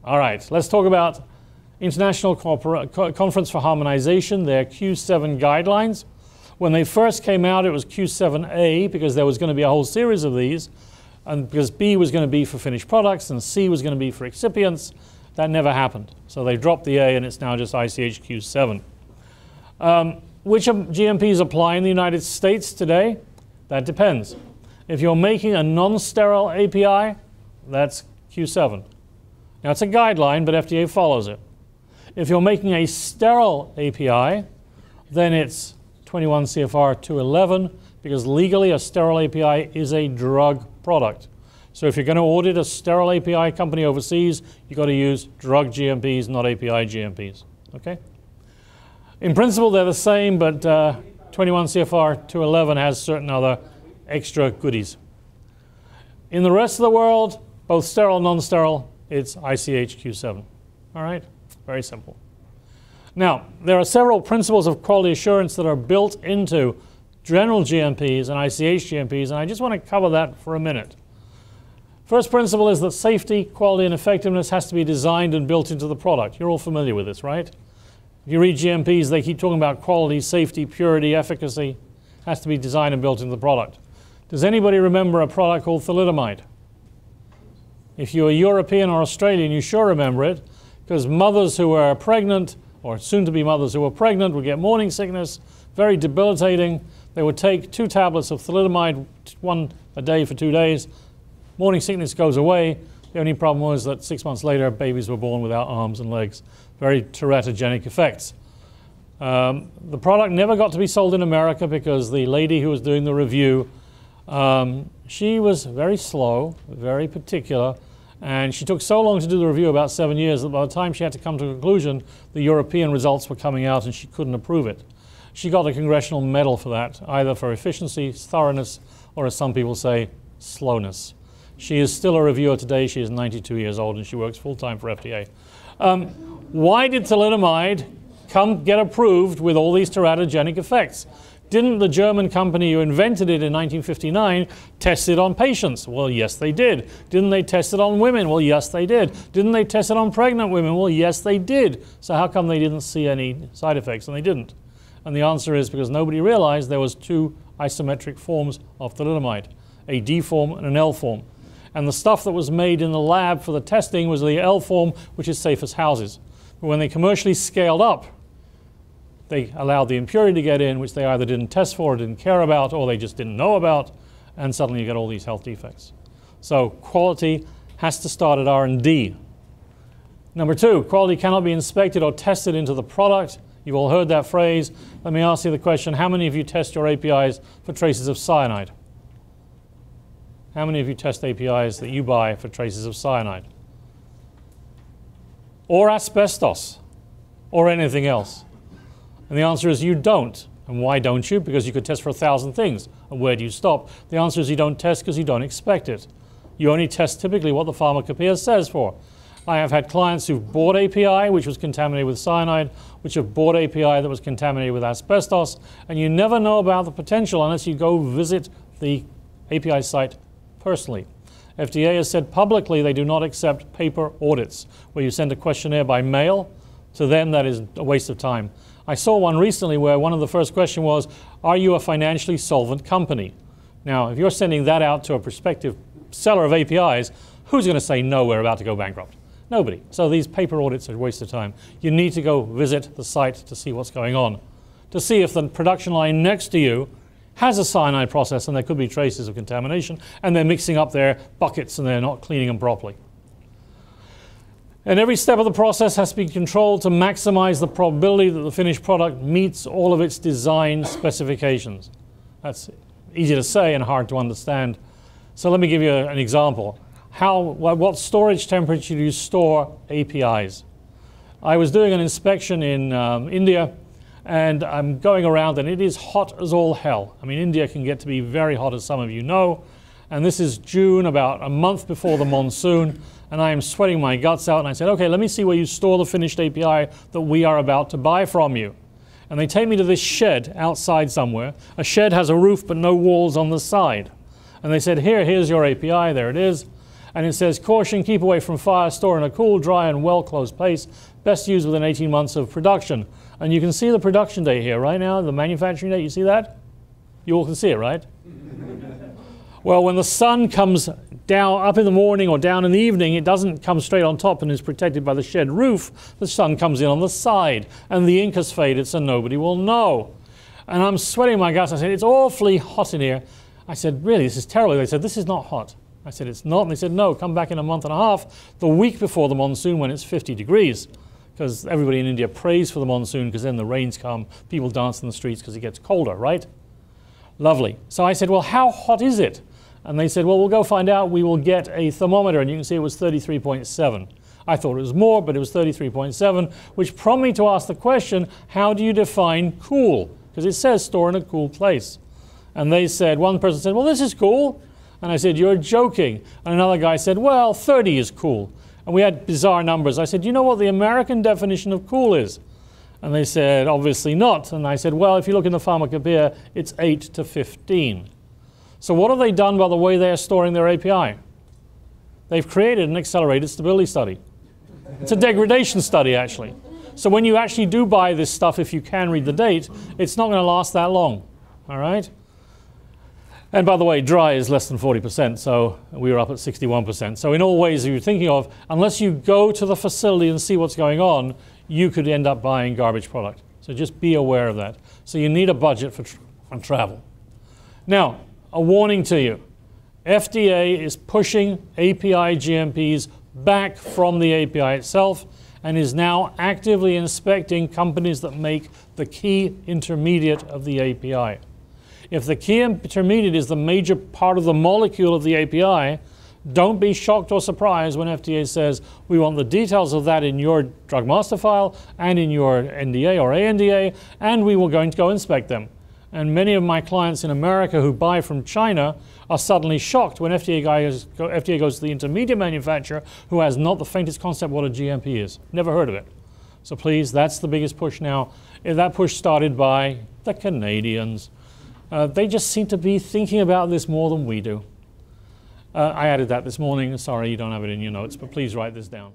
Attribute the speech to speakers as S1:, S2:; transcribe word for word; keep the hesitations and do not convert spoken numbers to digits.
S1: All right, let's talk about International Corpora- Conference for Harmonization, their Q seven guidelines. When they first came out, it was Q seven A because there was going to be a whole series of these, and because B was going to be for finished products and C was going to be for excipients. That never happened. So they dropped the A and it's now just I C H Q seven. Um, which G M Ps apply in the United States today? That depends. If you're making a non-sterile A P I, that's Q seven. Now it's a guideline, but F D A follows it. If you're making a sterile A P I, then it's twenty-one C F R two eleven, because legally a sterile A P I is a drug product. So if you're going to audit a sterile A P I company overseas, you've got to use drug G M Ps, not A P I G M Ps. Okay? In principle, they're the same, but uh, twenty-one C F R two eleven has certain other extra goodies. In the rest of the world, both sterile and non-sterile, it's I C H Q seven. All right? Very simple. Now, there are several principles of quality assurance that are built into general G M Ps and I C H G M Ps, and I just want to cover that for a minute. First principle is that safety, quality, and effectiveness has to be designed and built into the product. You're all familiar with this, right? If you read G M Ps, they keep talking about quality, safety, purity, efficacy. Has to be designed and built into the product. Does anybody remember a product called thalidomide? If you're European or Australian, you sure remember it, because mothers who were pregnant, or soon-to-be mothers who were pregnant, would get morning sickness, very debilitating. They would take two tablets of thalidomide, one a day for two days. Morning sickness goes away. The only problem was that six months later, babies were born without arms and legs. Very teratogenic effects. Um, the product never got to be sold in America because the lady who was doing the review, um, she was very slow, very particular, and she took so long to do the review, about seven years, that by the time she had to come to a conclusion, the European results were coming out and she couldn't approve it. She got a congressional medal for that, either for efficiency, thoroughness, or as some people say, slowness. She is still a reviewer today. She is ninety-two years old and she works full-time for F D A. Um, why did thalidomide come get approved with all these teratogenic effects? Didn't the German company who invented it in nineteen fifty-nine test it on patients? Well, yes, they did. Didn't they test it on women? Well, yes, they did. Didn't they test it on pregnant women? Well, yes, they did. So how come they didn't see any side effects? And they didn't. And the answer is because nobody realized there was two isometric forms of thalidomide, a D form and an L form. And the stuff that was made in the lab for the testing was the L form, which is safe as houses. But when they commercially scaled up, they allowed the impurity to get in, which they either didn't test for or didn't care about, or they just didn't know about, and suddenly you get all these health defects. So quality has to start at R and D. Number two, quality cannot be inspected or tested into the product. You've all heard that phrase. Let me ask you the question, how many of you test your A P Is for traces of cyanide? How many of you test A P Is that you buy for traces of cyanide? Or asbestos? Or anything else? And the answer is you don't. And why don't you? Because you could test for a thousand things. And where do you stop? The answer is you don't test because you don't expect it. You only test typically what the pharmacopoeia says for. I have had clients who've bought A P I which was contaminated with cyanide, which have bought A P I that was contaminated with asbestos, and you never know about the potential unless you go visit the A P I site personally. F D A has said publicly they do not accept paper audits, where you send a questionnaire by mail. To them, that is a waste of time. I saw one recently where one of the first questions was, are you a financially solvent company? Now, if you're sending that out to a prospective seller of A P Is, who's going to say, no, we're about to go bankrupt? Nobody. So these paper audits are a waste of time. You need to go visit the site to see what's going on, to see if the production line next to you has a cyanide process and there could be traces of contamination, and they're mixing up their buckets and they're not cleaning them properly. And every step of the process has to be controlled to maximize the probability that the finished product meets all of its design specifications. That's easy to say and hard to understand. So let me give you an example. How, what storage temperature do you store A P Is? I was doing an inspection in um, India, and I'm going around and it is hot as all hell. I mean, India can get to be very hot, as some of you know. And this is June, about a month before the monsoon, and I am sweating my guts out. And I said, okay, let me see where you store the finished A P I that we are about to buy from you. And they take me to this shed outside somewhere. A shed has a roof but no walls on the side. And they said, here, here's your A P I, there it is. And it says, caution, keep away from fire, store in a cool, dry, and well-closed place. Best used within eighteen months of production. And you can see the production date here right now, the manufacturing date. You see that? You all can see it, right? Well, when the sun comes down up in the morning or down in the evening, it doesn't come straight on top and is protected by the shed roof. The sun comes in on the side, and the ink has faded so nobody will know. And I'm sweating my guts. I said, it's awfully hot in here. I said, really, this is terrible. They said, this is not hot. I said, it's not. And they said, no, come back in a month and a half, the week before the monsoon when it's fifty degrees. Because everybody in India prays for the monsoon because then the rains come, people dance in the streets because it gets colder, right? Lovely. So I said, well, how hot is it? And they said, well, we'll go find out. We will get a thermometer. And you can see it was thirty-three point seven. I thought it was more, but it was thirty-three point seven, which prompted me to ask the question, how do you define cool? Because it says store in a cool place. And they said, one person said, well, this is cool. And I said, you're joking. And another guy said, well, thirty is cool. And we had bizarre numbers. I said, you know what the American definition of cool is? And they said, obviously not. And I said, well, if you look in the pharmacopoeia, it's eight to fifteen. So what have they done by the way they're storing their A P I? They've created an accelerated stability study. It's a degradation study, actually. So when you actually do buy this stuff, if you can read the date, it's not going to last that long. All right? And by the way, dry is less than forty percent, so we were up at sixty-one percent. So in all ways you're thinking of, unless you go to the facility and see what's going on, you could end up buying garbage product. So just be aware of that. So you need a budget for, tra for travel. Now, a warning to you. F D A is pushing A P I G M Ps back from the A P I itself and is now actively inspecting companies that make the key intermediate of the A P I. If the key intermediate is the major part of the molecule of the A P I, don't be shocked or surprised when F D A says, we want the details of that in your drug master file and in your N D A or A N D A, and we will going to go inspect them. And many of my clients in America who buy from China are suddenly shocked when F D A, guys, F D A goes to the intermediate manufacturer who has not the faintest concept what a G M P is. Never heard of it. So please, that's the biggest push now. That push started by the Canadians. Uh, they just seem to be thinking about this more than we do. Uh, I added that this morning. Sorry, you don't have it in your notes, but please write this down.